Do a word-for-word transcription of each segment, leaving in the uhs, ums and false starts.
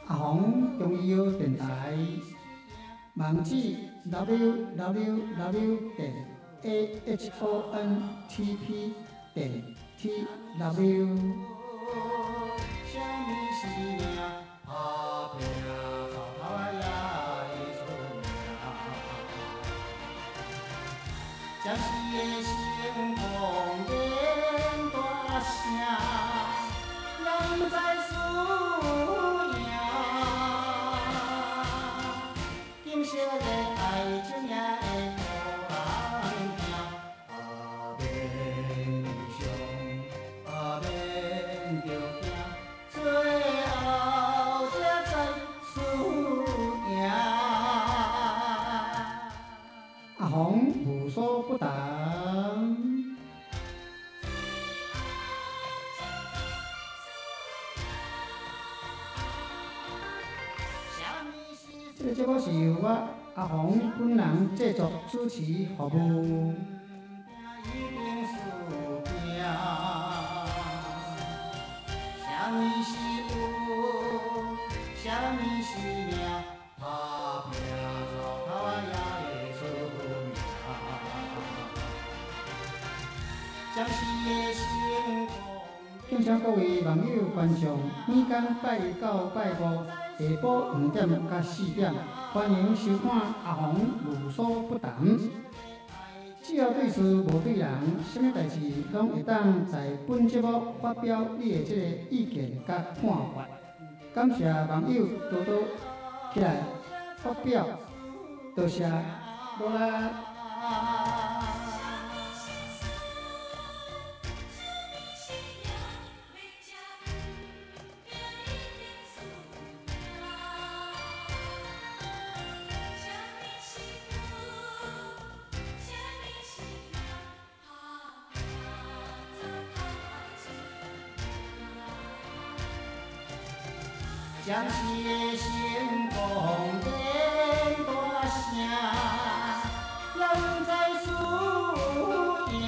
阿红中医药电台，网址 w w w 点 a h o n t p 点 t w。 什么是命？打拼走头仔也会出名。暂时的成功变大声，人在输赢。金色的爱情也会互人惊。啊，免悲伤，啊免着惊，最后才知输赢。 阿红无所不谈。这个节目是由我阿红本人制作、主持、服务。 一定输赢，什么是有，什么是命，打拼走头仔也会出名。暂时的成功。 敬请各位网友观众，每天拜二到拜五下晡五点到四点，欢迎收看阿红无所不谈。只要对事无对人，什么代志拢会当在本节目发表你的这个意见甲看法。感谢网友多多起来发表，多谢多啦。 暂时的成功变大声，人在输赢。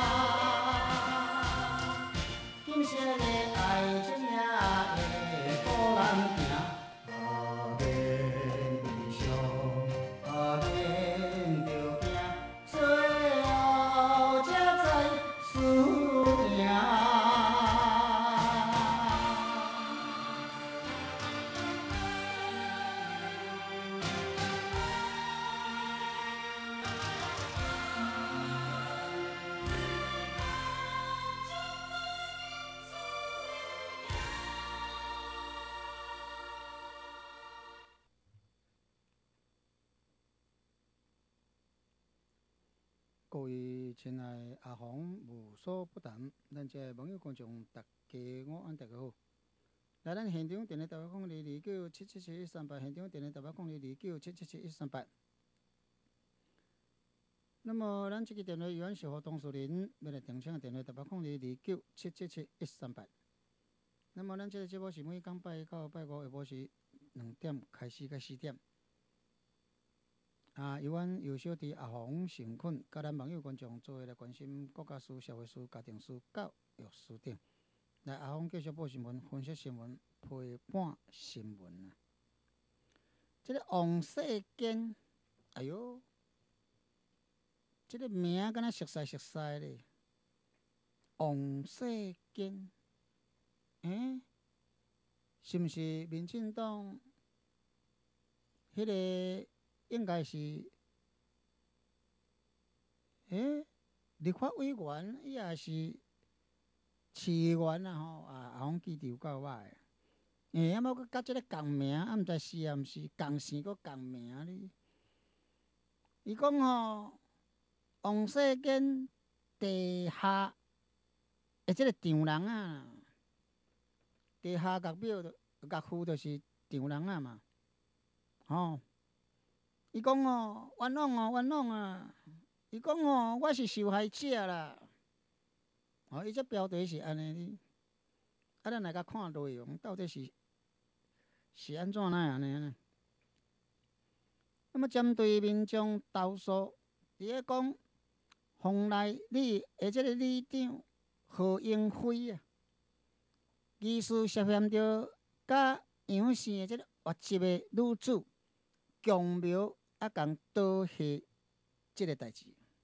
金色的爱情也会互人惊。啊，免悲伤，啊免着惊，最后才知输赢。 各位亲爱的阿红无所不谈，咱这个网友观众大家午安，大家好。来，咱现场电话台北空二二九七七七一三八，现场电话台北空二二九七七七一三八。那么，咱这个电话永远是互当事人要来订请的电话台北空二二九七七七一三八。那么，咱这个节目是每工拜一到拜五下晡时两点开始到四点。啊，由阮由小弟阿红、成坤，甲咱网友观众做伙来关心国家事、社会事、家庭事、教育事等。来，阿红继续报新闻、分析新闻、陪伴新闻啊。这个王世坚，哎哟，这个名敢若熟悉熟悉咧。王世坚，诶，是毋是民进党迄、那个？应该是，诶，立法委员，伊也是市议员啊吼，啊，阿红记得有够歹。诶，啊，要阁甲即个共名，啊，毋知是啊，毋是共姓阁共名哩。伊讲吼，王世坚地下诶，即个丈人啊，地下岳庙、岳父就是丈人啊嘛，吼。伊讲哦，冤枉哦，冤枉啊！伊讲哦，我是受害者啦。哦，伊这标题是安尼哩。啊，咱来甲看内容，到底是是安怎哪样呢？那么针对民众投诉，伫咧讲phòng内里诶，即个里长何英辉啊，疑似涉嫌着甲杨姓的即个越级的女子强苗啊，共倒下即个代志。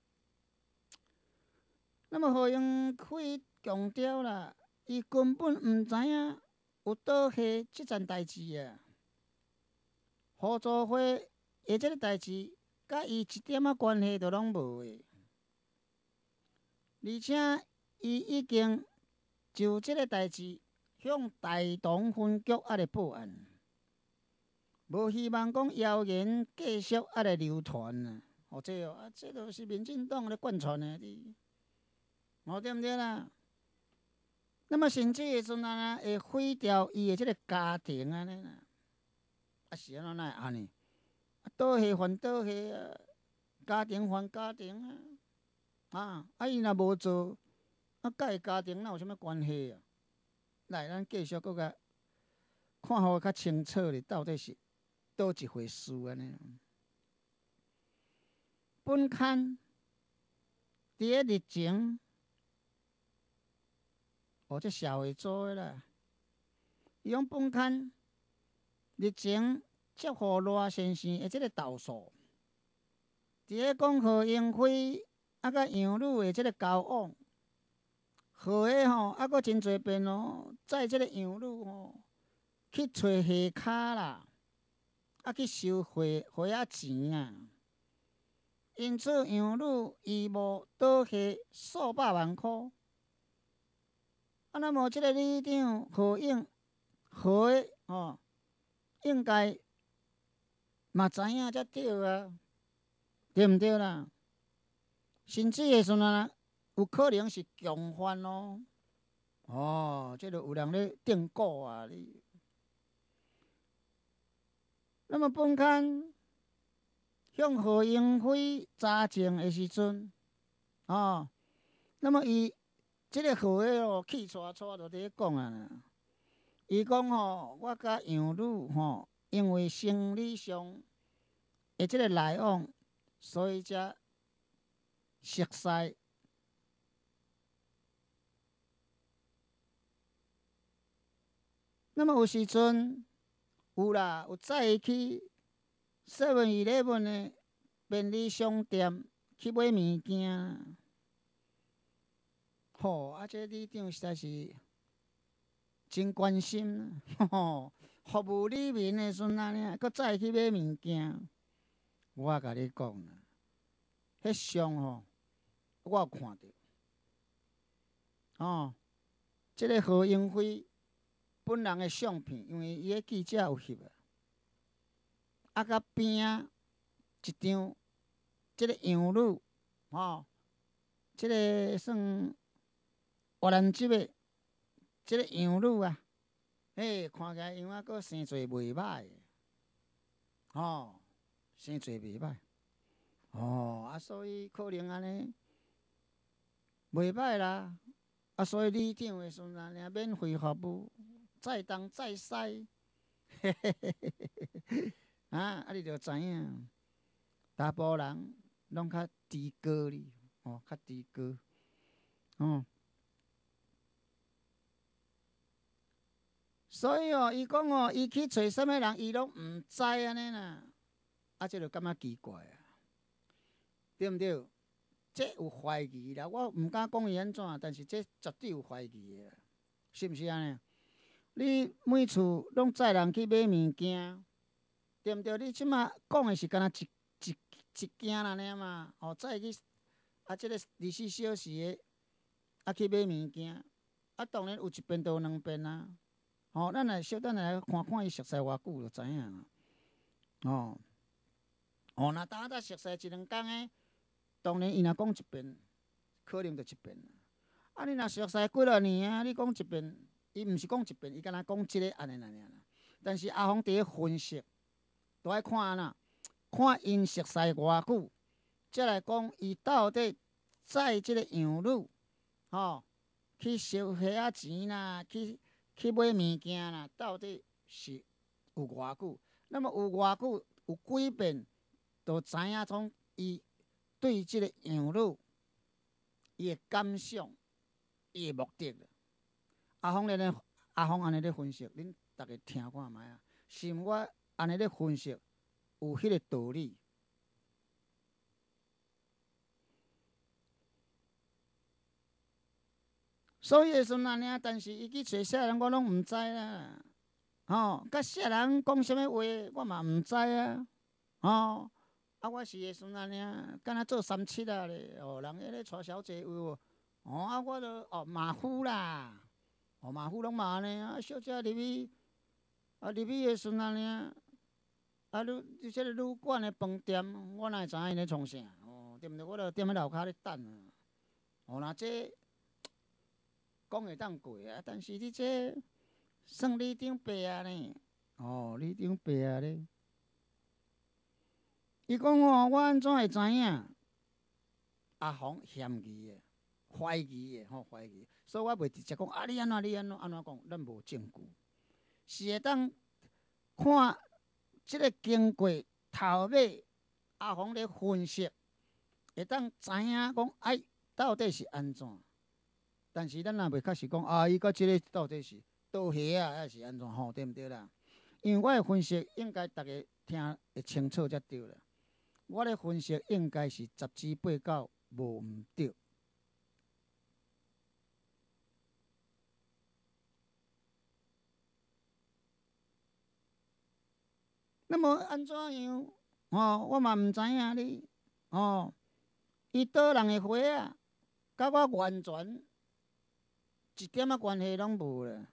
那么何用开强调啦？伊根本毋知影有倒下即件代志啊！互助会的即个代志，甲伊一点仔关系都拢无诶。而且伊已经就即个代志向大同分局啊来报案，无希望讲谣言继续啊来流传啊！哦，这哦，啊，这都是民进党咧贯穿诶，你，哦，对毋对啦？那么甚至会阵啊，会毁掉伊的即个家庭安尼啦，啊是安怎会安尼？啊，倒下还倒下啊，家庭还家庭啊，啊，啊伊若无做，啊，甲伊家庭哪有啥物关系啊？来，咱继续搁甲看互较清楚咧，到底是倒一回事安尼？本刊伫个日前。哦，这社会做诶啦。伊讲本刊日前接获罗先生诶即个投诉，伫咧讲何英辉啊甲杨女诶即个交往，何诶吼啊阁真侪遍哦，载即个杨女吼去找下骹啦，啊去收回回仔钱啊，因此杨女义务倒下数百万箍。啊，那么即个里长何应何的哦，应该嘛知影才对啊，对毋对啦？甚至的时阵啊，有可能是共犯哦。哦，即个有人咧定稿啊你。那么本刊向何英辉查证的时阵，哦，那么伊。即个何诶哦，气喘喘就伫咧讲啊，伊讲吼，我甲杨女吼，因为生理上诶即个来往，所以才熟悉。那么有时阵有啦，有载伊去 seven eleven 诶便利商店去买物件。吼、哦，啊，这里长实在是真关心，吼，服务里面的时阵安尼，搁再去买物件。我甲你讲啦，迄相吼，我有看到。哦，即、这个何英辉本人的相片，因为伊个记者有翕啊，啊，甲边啊一张，即、这个杨女，哦，即、这个算。越南籍的即个杨女啊，嘿，看起来样啊，佫生做袂歹，哦，生做袂歹，哦，啊，所以可能安尼袂歹啦，啊，所以里长的时阵啊，免费服务，再东再西，嘿嘿嘿嘿嘿，啊，啊，你着知影，大部人拢较猪哥哩，哦，较猪哥，哦。所以哦，伊讲哦，伊去找啥物人，伊拢毋知安尼啦，啊，这就感觉奇怪啊，对毋对？这有怀疑啦，我毋敢讲伊安怎，但是这绝对有怀疑的，是毋是安尼？你每厝拢载人去买物件，对毋对？你即马讲的是敢若一一一件安尼嘛？哦，载去啊，这个二十四小时的啊去买物件，啊，当然有一遍都有两遍啊。哦，咱来小等来看看伊熟悉偌久就知影啊。哦，哦，若当咱熟悉一两工诶，当然伊若讲一遍，可能就一遍。啊，你若熟悉几落年啊，你讲一遍，伊毋是讲一遍，伊敢若讲即个安尼安尼啦。但是阿峰伫咧分析，都爱看安那，看因熟悉偌久，才来讲伊到底载即个杨女，吼、哦，去收虾仔钱啦，去。去买物件啦，到底是有偌久？那么有偌久？有几遍都知影从伊对即个杨女伊的感想、伊的目的。阿峰咧咧，阿峰安尼咧分析，恁大家听看觅啊，是毋我安尼咧分析有迄个道理。所以时阵安尼，但是伊去找啥人，我拢毋知啦。吼，甲啥人讲啥物话，我嘛毋知啊。吼，啊，我是会时阵安尼，敢若做三七啊咧，哦，人迄咧娶小姐有无？哦，啊，我著哦马虎啦，哦马虎拢嘛安尼啊，小姐入去，啊入去诶时阵安尼，啊，你你即个旅馆诶饭店，我哪会知影因咧创啥？哦，对毋对？我著踮咧楼骹咧等啊。哦，若这讲会当过啊，但是你这算你顶白啊呢？哦，你顶白啊咧？伊讲哦，我安怎会知影？阿红嫌疑诶，怀疑诶，吼怀疑，所以我袂直接讲啊，你安怎你安怎安怎讲，咱无证据，是会当看即个经过头尾阿红咧分析，会当知影讲哎到底是安怎。但是咱也袂确实讲啊，伊甲即个到底是倒鞋啊，还是安怎吼？对毋对啦？因为我的分析应该大家听会清楚才对啦。我的分析应该是十之八九无毋对。那么安怎样？哦，我嘛毋知影你哦，伊倒人的花啊，甲我完全一点仔关系拢无啦。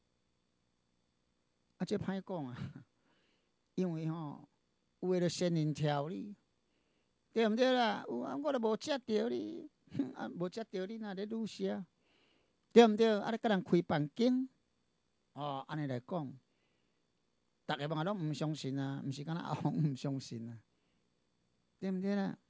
啊，这歹讲啊，因为吼，有诶就仙人跳你，对毋对啦？有啊，我都无食着你，啊，无食着你，若咧愈写，对毋对？啊，咧甲人开房间，哦，安尼来讲，逐个嘛拢毋相信啊，毋是敢若阿红毋相信啊，对毋对啦？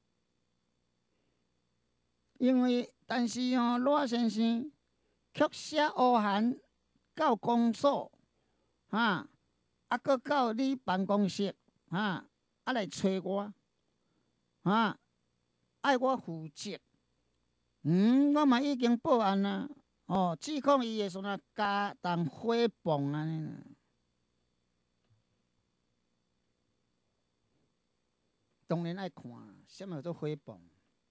因为，但是吼，罗先生却写乌函到公所。哈，啊，搁到你办公室，哈，啊来找我，哈，爱我负责。嗯，我嘛已经报案啦，哦，指控伊诶时阵加重诽谤安尼啦。当然爱看，啥物叫做诽谤？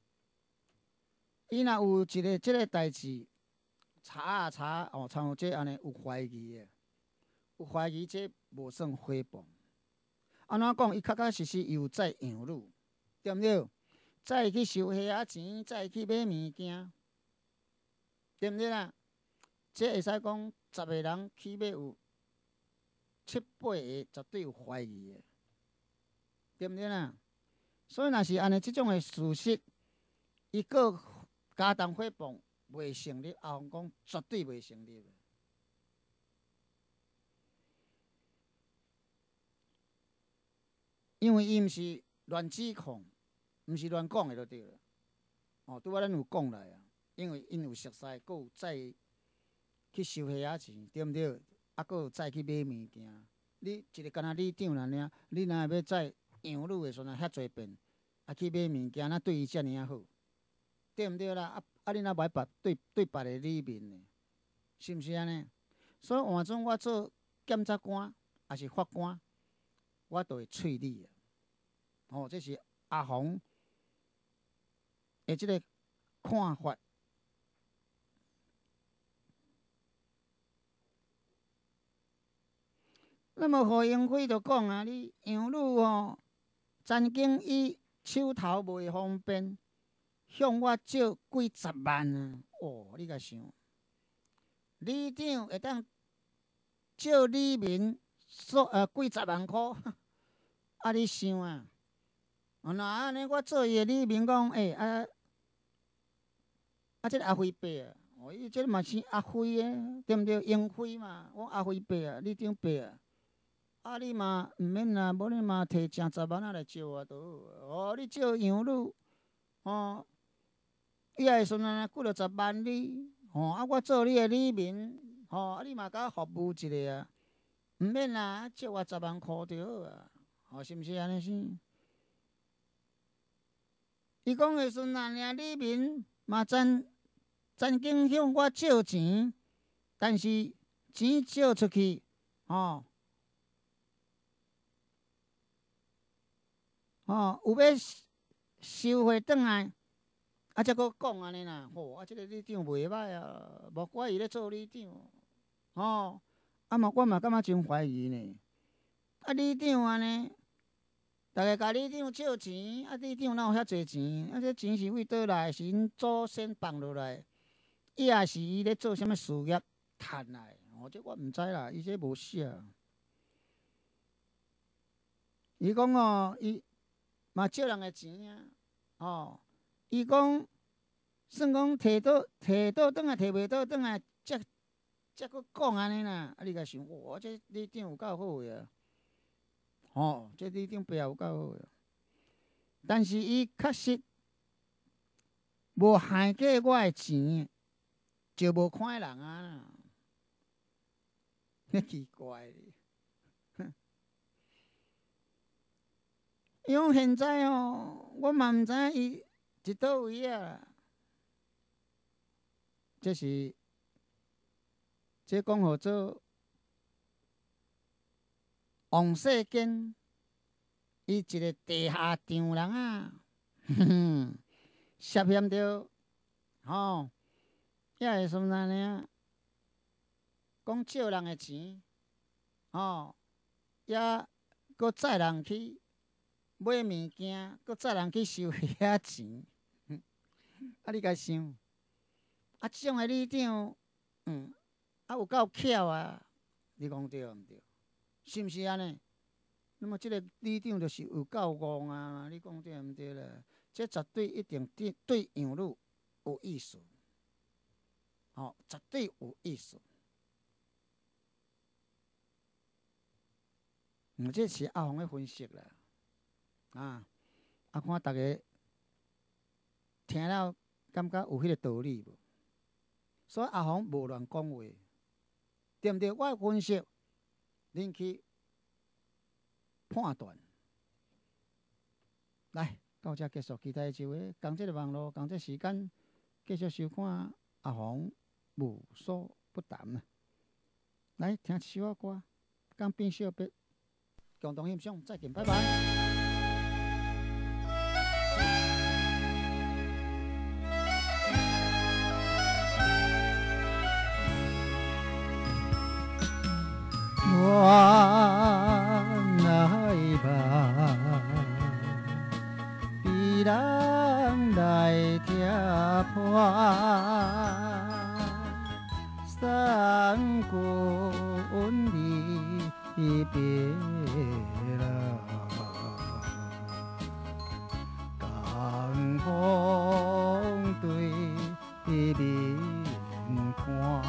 伊若有一个即个代志，查啊查，哦，像有这安尼有怀疑诶。有怀疑这无算诽谤，安怎讲？伊确确实实有在养女，对毋对？再去收虾仔钱，再去买物件，对毋对啦？这会使讲十个人起码有七八个绝对有怀疑的，对毋对啦？所以若是安尼，即种的事实，伊个加重诽谤袂成立，阿红讲绝对袂成立。因为伊毋是乱指控，毋是乱讲的就对了。哦，拄仔咱有讲来啊，因为因有熟悉，佮有再去收虾仔钱，对毋对？啊，佮有再去买物件。你一个敢若里长啦尔，你若要再养女的时阵遐侪遍，啊去买物件，那对伊遮尔啊好，对毋对啦？啊啊，你若歹别对对别个里面呢，是毋是安尼？所以换种我做检察官，还是法官，我都会喙你。哦，这是阿红的即个看法。那么何英辉就讲啊，你养女哦，曾经以手头袂方便，向我借几十万啊！哦，你甲想，里长会当借李明数呃几十万箍，啊，你想啊？哦，那安尼，我做伊诶李明讲，诶、欸、啊啊，即、這個阿辉伯啊，哦，伊即嘛是阿辉诶，对毋对？英辉嘛，我阿辉伯啊，你顶伯啊，啊你嘛毋免啦，无你嘛摕正十万仔来借我都好。哦，你借养女，哦，伊诶时阵啊，几落十万你，哦，啊我做你诶李明，哦，啊你嘛甲我服务一下啊，毋免啦，借我十万箍就好啊，哦，是毋是安尼先？伊讲诶时阵啊，尔李明嘛曾曾经向我借钱，但是钱借出去， 吼、吼、有要收回转来，啊，才搁讲安尼啦。吼、啊，即、这个里长袂歹啊，无怪伊咧做里长，吼、啊嘛，我嘛感觉真怀疑呢。啊，里长安尼，逐个甲里长借钱，啊，里长哪有遐济钱？啊，这钱是为倒来？是因祖先放落来，伊也是伊咧做啥物事业趁来？哦，这我毋知啦，伊这无写。伊讲哦，伊嘛借人诶钱啊，哦，伊讲算讲摕倒摕倒转来，摕袂倒转来，才才搁讲安尼啦。啊，你甲想，哇，这里长有够好诶啊！哦，这里长背后有够好诶，但是伊确实无害过我诶钱，就无看人啊。迄奇怪哩，哼！伊讲现在哦，我嘛毋知影伊伫倒位啊。这是这讲号做王世坚，伊一个地下场人啊，哼哼，涉嫌着吼，也会算安尼啊。讲借人诶钱，吼，也搁载人去买物件，搁载人去收遐钱。啊，你甲想，啊，即种诶里长，嗯，啊有够巧啊！你讲对毋对？是毋是安尼？那么即个里长就是有够戆啊！你讲对毋对啦？这绝对一定对对杨路有意思，吼，绝对有意思。嗯，这是阿宏的分析啦，啊，啊看大家听了感觉有迄个道理无？所以阿宏无乱讲话，对毋对？我的分析，恁去判断。来，到这结束，期待一位共这个网络，共这时间，继续收看阿宏无所不谈啊！来听一首歌，讲变小别。共同欣赏，再见，拜拜。我来吧，比人来听破，三quân离别。江风对面看，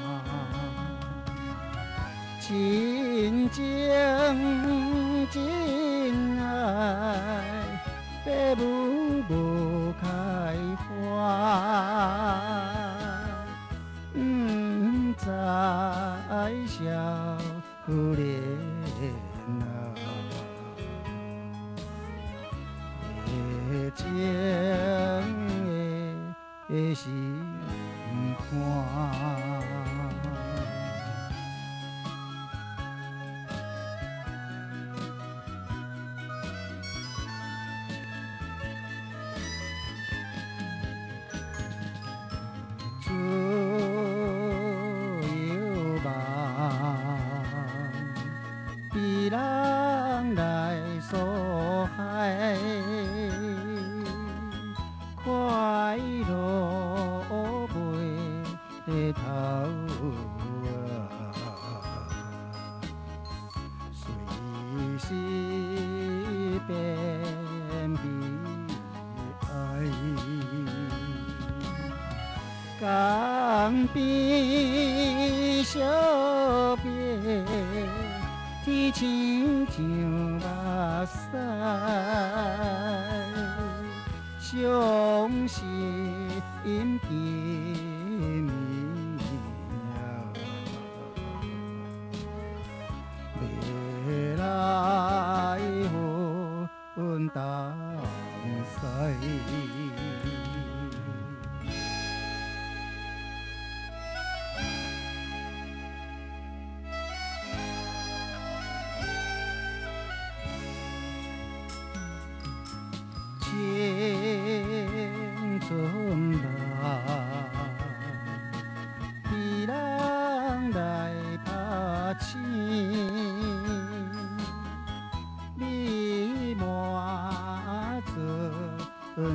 真情真爱，白雾无开花，不知少年啊。情的心肝。自由梦，比人来所害。快乐袂头啊，随时变悲哀。江边小别，天亲像目屎。伤心甜蜜啊，要来阮同西。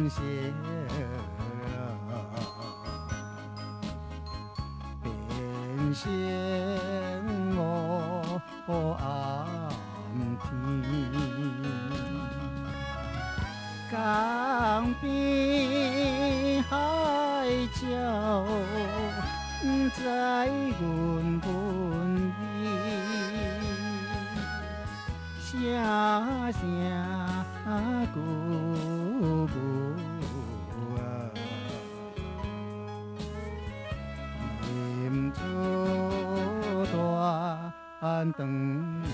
生变成乌暗天，江边海鸟不知阮分声声咕咕啊，念出大长。